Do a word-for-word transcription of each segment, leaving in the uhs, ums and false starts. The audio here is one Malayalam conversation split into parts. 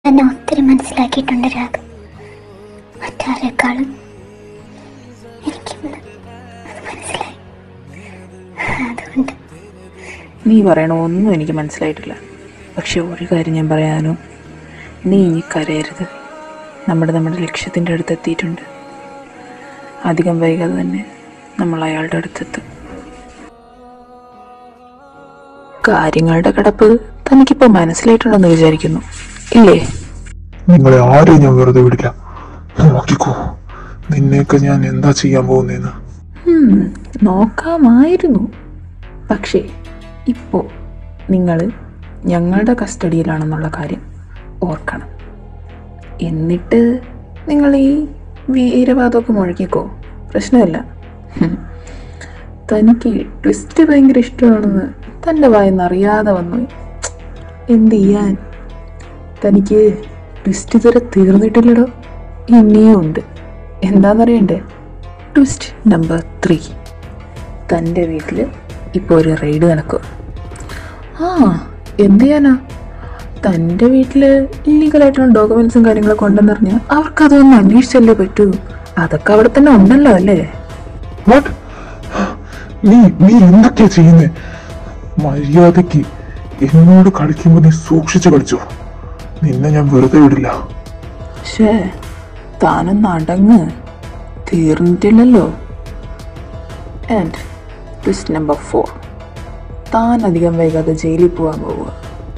എന്നെ ഒത്തിരി മനസ്സിലാക്കിയിട്ടുണ്ട് രാഗ്. മറ്റാരെക്കാളും എനിക്കിന്ന് അത് മനസ്സിലായി. അതുകൊണ്ട് നീ പറയണ ഒന്നും എനിക്ക് മനസ്സിലായിട്ടില്ല. പക്ഷെ ഒരു കാര്യം ഞാൻ പറയാനോ, നീ ഇനി കരയരുത്. നമ്മുടെ നമ്മുടെ ലക്ഷ്യത്തിൻ്റെ അടുത്ത് എത്തിയിട്ടുണ്ട്. അധികം വൈകാതെ തന്നെ നമ്മൾ അയാളുടെ അടുത്തെത്തും. കാര്യങ്ങളുടെ കിടപ്പ് തനിക്കിപ്പോൾ മനസ്സിലായിട്ടുണ്ടെന്ന് വിചാരിക്കുന്നു, ഇല്ലേ? നിങ്ങളെ ആരെയും ഞാൻ വെറുതെ വിടില്ല. നോക്കിക്കോ, നിന്നെയൊക്കെ ഞാൻ എന്താ ചെയ്യാൻ പോകുന്നതെന്ന്. നോക്കാമായിരുന്നു. പക്ഷേ ഇപ്പോൾ നിങ്ങൾ ഞങ്ങളുടെ കസ്റ്റഡിയിലാണെന്നുള്ള കാര്യം ഓർക്കണം. എന്നിട്ട് നിങ്ങൾ ഈ വീരവാദമൊക്കെ മുഴക്കിക്കോ, പ്രശ്നമില്ല. തനിക്ക് ട്വിസ്റ്റ് ഭയങ്കര ഇഷ്ടമാണെന്ന് തൻ്റെ വായിന്ന് അറിയാതെ വന്നു. എന്ത് ചെയ്യാൻ? തനിക്ക് ട്വിസ്റ്റ് ഇതുവരെ തീർന്നിട്ടില്ലടോ, ഇനിയും ഉണ്ട്. എന്താണെന്നറിയണ്ടേ? Twist number three. തൻ്റെ വീട്ടിൽ ഇപ്പോൾ ഒരു റെയ്ഡ് നടക്കുക. ആ, എന്ത് ചെയ്യാനാ? തൻ്റെ വീട്ടിൽ ഇല്ലീഗലായിട്ടുള്ള ഡോക്യുമെൻസും കാര്യങ്ങളൊക്കെ ഉണ്ടെന്ന് പറഞ്ഞാൽ അവർക്കതൊന്നും അന്വേഷിച്ചല്ലേ പറ്റൂ. അതൊക്കെ അവിടെ തന്നെ ഉണ്ടല്ലോ, അല്ലേ? നീ നീ എന്തൊക്കെയാ ചെയ്യുന്നേ? മര്യാദക്ക് എന്നോട് കളിക്കുമ്പോ നീ സൂക്ഷിച്ചു കളിച്ചോ. നിന്നെ ഞാൻ വെറുതെ വിടില്ല. ഷേ, താനൊന്ന് അടങ്ങ്, തീർന്നിട്ടില്ലല്ലോ. And twist number four. താൻ അധികം വൈകാതെ ജയിലിൽ പോകാൻ പോവുക.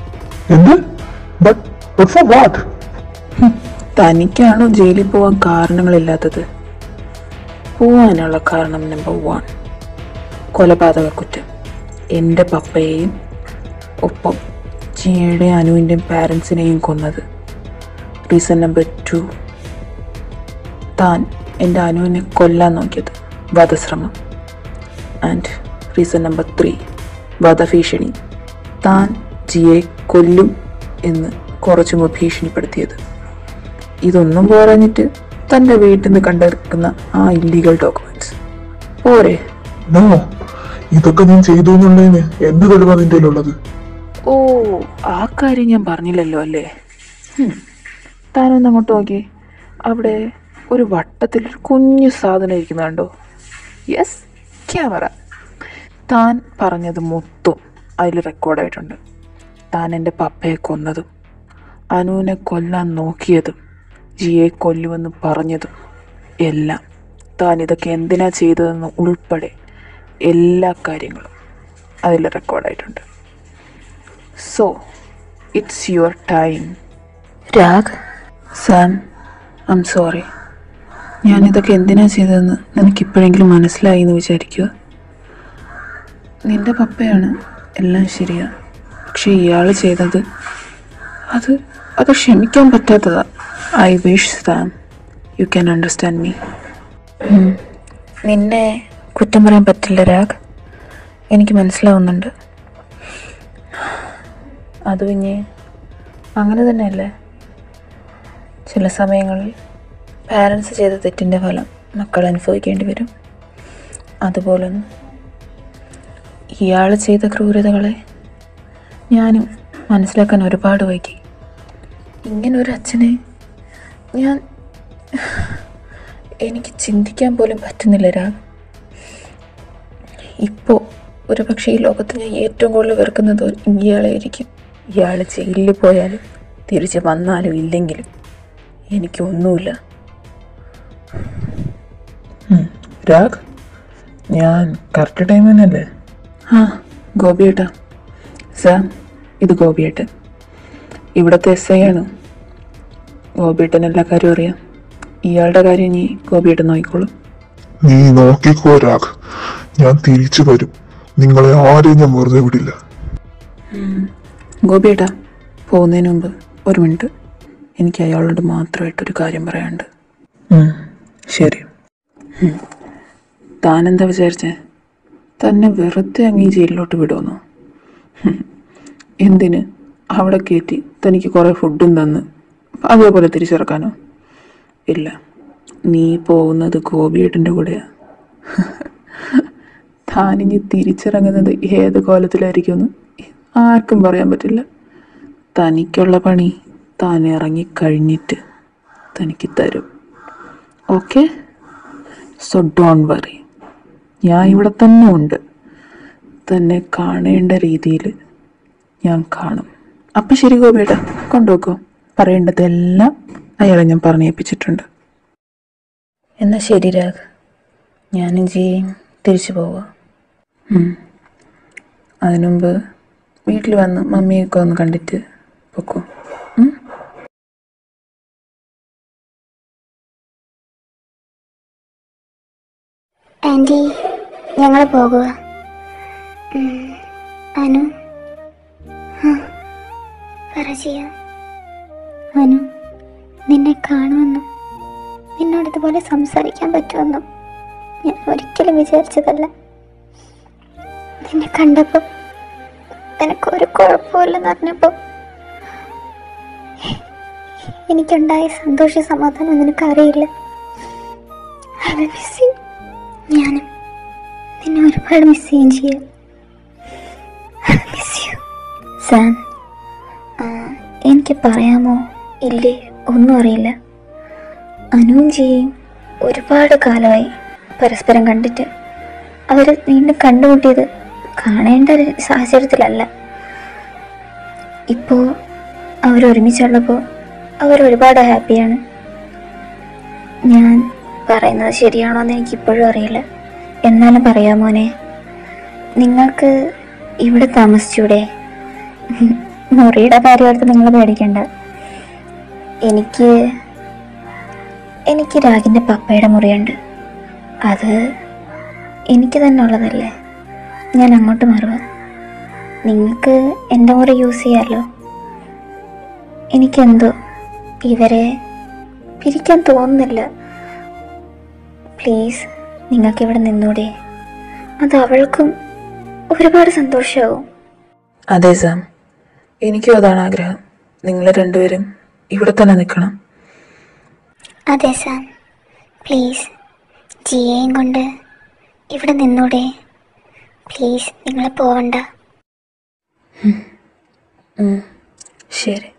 തനിക്കാണോ ജയിലിൽ പോകാൻ കാരണങ്ങളില്ലാത്തത്? പോവാനുള്ള കാരണം നമ്പർ വൺ, കൊലപാതക കുറ്റം. എൻ്റെ പപ്പയെയും ഒപ്പം ജിയയുടെയും അനുവിൻ്റെയും പാരൻസിനെയും കൊന്നത്. റീസൺ നമ്പർ ടു, താൻ എൻ്റെ അനുവിനെ കൊല്ലാൻ നോക്കിയത്, വധശ്രമം. ആൻഡ് റീസൺ നമ്പർ ത്രീ, വധഭീഷണി. താൻ ജിയെ കൊല്ലും എന്ന് കുറച്ചു മുമ്പ് ഭീഷണിപ്പെടുത്തിയത്. ഇതൊന്നും പോരാഞ്ഞിട്ട് തൻ്റെ വീട്ടിൽ നിന്ന് കണ്ടെടുക്കുന്ന ആ ഇല്ലീഗൽ ഡോക്യുമെന്റ്സ് പോരെ? ഇതൊക്കെ ഞാൻ ചെയ്തു എന്നുള്ളതിന് എന്ത് തെളിവാ നിന്റെ ഉള്ളത്? ഓ, ആ കാര്യം ഞാൻ പറഞ്ഞില്ലല്ലോ, അല്ലേ? താനൊന്ന് അങ്ങോട്ട് നോക്കി. അവിടെ ഒരു വട്ടത്തിൽ കുഞ്ഞു സാധനം ഇരിക്കുന്ന കണ്ടോ? Yes, camera. താൻ പറഞ്ഞത് മൊത്തം അതിൽ റെക്കോർഡായിട്ടുണ്ട്. താൻ എൻ്റെ പപ്പയെ കൊന്നതും അനുവിനെ കൊല്ലാൻ നോക്കിയതും ജിയെ കൊല്ലുമെന്ന് പറഞ്ഞതും എല്ലാം, താൻ ഇതൊക്കെ എന്തിനാ ചെയ്തതെന്ന് ഉൾപ്പെടെ എല്ലാ കാര്യങ്ങളും അതിൽ റെക്കോർഡായിട്ടുണ്ട്. So it's your time. Raag, Sam, I am sorry. ഞാനിതൊക്കെ എന്തിനാ ചെയ്തതെന്ന് നിനക്കിപ്പോഴെങ്കിലും മനസ്സിലായി എന്ന് വിചാരിക്കുക. നിൻ്റെ പപ്പയാണ്, എല്ലാം ശരിയാ. പക്ഷെ ഇയാൾ ചെയ്തത് അത് അത് ക്ഷമിക്കാൻ പറ്റാത്തതാ. I wish Sam you can understand me. നിന്നെ കുറ്റം പറയാൻ പറ്റില്ല രാഗ്, എനിക്ക് മനസ്സിലാവുന്നുണ്ട്. അത് പിന്നെ അങ്ങനെ തന്നെയല്ലേ, ചില സമയങ്ങളിൽ പാരൻസ് ചെയ്ത തെറ്റിൻ്റെ ഫലം മക്കൾ അനുഭവിക്കേണ്ടി വരും. അതുപോലൊന്നും ഇയാൾ ചെയ്ത ക്രൂരതകളെ ഞാനും മനസ്സിലാക്കാൻ ഒരുപാട് വൈകി. ഇങ്ങനൊരു അച്ഛനെ ഞാൻ എനിക്ക് ചിന്തിക്കാൻ പോലും പറ്റുന്നില്ല രാഗ്. ഇപ്പോൾ ഒരു പക്ഷേ ഈ ലോകത്ത് ഞാൻ ഏറ്റവും കൂടുതൽ വെറുക്കുന്നത് ഇയാളെ ആയിരിക്കും. ഇയാൾ ജയിലിൽ പോയാലും തിരിച്ച് വന്നാലും ഇല്ലെങ്കിലും എനിക്കൊന്നുമില്ല. രാഗ്, ഞാൻ കറക്റ്റ് ടൈം തന്നെയല്ലേ? ആ, ഗോപിയേട്ടാ. സാം, ഇത് ഗോപിയേട്ടൻ, ഇവിടുത്തെ എസ് ഐ ആണ്. ഗോപിയേട്ടൻ എല്ലാ കാര്യവും അറിയാം. ഇയാളുടെ കാര്യം നീ ഗോപിയേട്ടൻ നോക്കിക്കോളും. നീ നോക്കിക്കോ രാഗ്, ഞാൻ തിരിച്ചു വരും. നിങ്ങളെ ആരെയും ഞാൻ വെറുതെ വിടില്ല. ഗോപിയേട്ടാ, പോകുന്നതിന് മുമ്പ് ഒരു മിനിറ്റ്, എനിക്ക് അയാളോട് മാത്രമായിട്ടൊരു കാര്യം പറയാനുണ്ട്. ശരി. താനെന്താ വിചാരിച്ചേ? തന്നെ വെറുതെ അങ്ങ് ഈ ജയിലിലോട്ട് വിടുമെന്നോ? എന്തിന്? അവിടെ കയറ്റി തനിക്ക് കുറേ ഫുഡും തന്ന് അതേപോലെ തിരിച്ചിറക്കാനോ? ഇല്ല, നീ പോകുന്നത് ഗോപിയേട്ടൻ്റെ കൂടെയാണ്. താനിഞ്ഞ് തിരിച്ചിറങ്ങുന്നത് ഏത് കോലത്തിലായിരിക്കുമെന്ന് ആർക്കും പറയാൻ പറ്റില്ല. തനിക്കുള്ള പണി താൻ ഇറങ്ങിക്കഴിഞ്ഞിട്ട് തനിക്ക് തരും. ഓക്കെ? സോ ഡോണ്ട് വറി, ഞാൻ ഇവിടെ തന്നെ ഉണ്ട്. തന്നെ കാണേണ്ട രീതിയിൽ ഞാൻ കാണും. അപ്പം ശരി ഗോപിയേട്ടാ, കൊണ്ടുപോക്കോ. പറയേണ്ടതെല്ലാം അയാളെ ഞാൻ പറഞ്ഞേൽപ്പിച്ചിട്ടുണ്ട്. എന്നാൽ ശരി രാഗ്, ഞാനും ജിയും തിരിച്ചു പോവാം. അതിനുമുമ്പ് വീട്ടിൽ വന്ന് മമ്മിയൊക്കെ ഒന്ന് കണ്ടിട്ട് പൊക്കോ. ആൻറ്റി, ഞങ്ങൾ പോകുക. അനു, പറ ചെയ്യാ. അനു, നിന്നെ കാണുമെന്നും നിന്നോട് ഇതുപോലെ സംസാരിക്കാൻ പറ്റുമെന്നും ഞാൻ ഒരിക്കലും വിചാരിച്ചതല്ല. നിന്നെ കണ്ടപ്പോൾ നിനക്കൊരു കുഴപ്പമില്ലെന്ന് അറിഞ്ഞപ്പോൾ എനിക്കുണ്ടായ സന്തോഷ സമാധാനം നിനക്കറിയില്ല. I will miss you. ഞാനും നിന്നെ ഒരുപാട് മിസ് ചെയ്യുകയും ചെയ്യാം. Miss you. സാം, എനിക്ക് പറയാമോ ഇല്ലേ ഒന്നും അറിയില്ല. അനുവും ജിയും ഒരുപാട് കാലമായി പരസ്പരം കണ്ടിട്ട്. അവർ വീണ്ടും കണ്ടുമുട്ടിയത് കാണേണ്ട ഒരു സാഹചര്യത്തിലല്ല. ഇപ്പോൾ അവരൊരുമിച്ചുള്ളപ്പോൾ അവരൊരുപാട് ഹാപ്പിയാണ്. ഞാൻ പറയുന്നത് ശരിയാണോ എന്ന് എനിക്കിപ്പോഴും അറിയില്ല. എന്നാലും പറയാം മോനെ, നിങ്ങൾക്ക് ഇവിടെ താമസിച്ചൂടെ? മുറിയുടെ കാര്യമായിട്ട് നിങ്ങൾ പേടിക്കണ്ട. എനിക്ക് എനിക്ക് രാഗിൻ്റെ പപ്പയുടെ മുറിയുണ്ട്. അത് എനിക്ക് തന്നെ ഉള്ളതല്ലേ. ഞാൻ അങ്ങോട്ട് മാറുക. നിങ്ങൾക്ക് എൻ്റെ മുറി യൂസ് ചെയ്യാമല്ലോ. എനിക്കെന്തോ ഇവരെ പിരിക്കാൻ തോന്നുന്നില്ല. പ്ലീസ്, നിങ്ങൾക്കിവിടെ നിന്നൂടെ? അത് അവൾക്കും ഒരുപാട് സന്തോഷമാവും. അതെ സാം, എനിക്കും അതാണ് ആഗ്രഹം. നിങ്ങൾ രണ്ടുപേരും ഇവിടെ തന്നെ നിൽക്കണം. അതെ സാം, പ്ലീസ് ജിയെയും കൊണ്ട് ഇവിടെ നിന്നൂടെ? പ്ലീസ്, നിങ്ങൾ പോവണ്ട. ശരി.